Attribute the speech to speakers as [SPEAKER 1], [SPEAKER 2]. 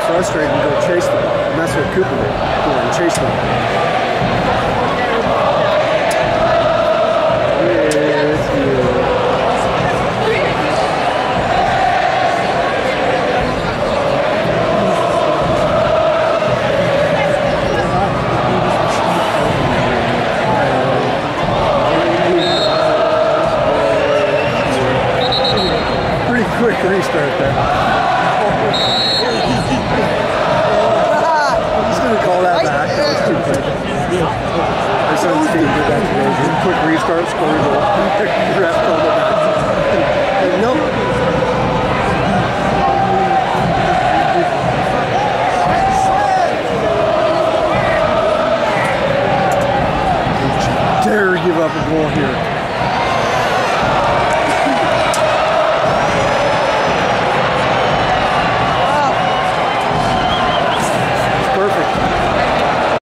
[SPEAKER 1] frustrated and go chase them. And that's what Cooper did. Go and chase them. Quick restart there. I'm just going to call that back. That's too quick. My son's team did that today. Quick restart, score a goal. The ref called it back. Nope. Don't you dare give up a goal here.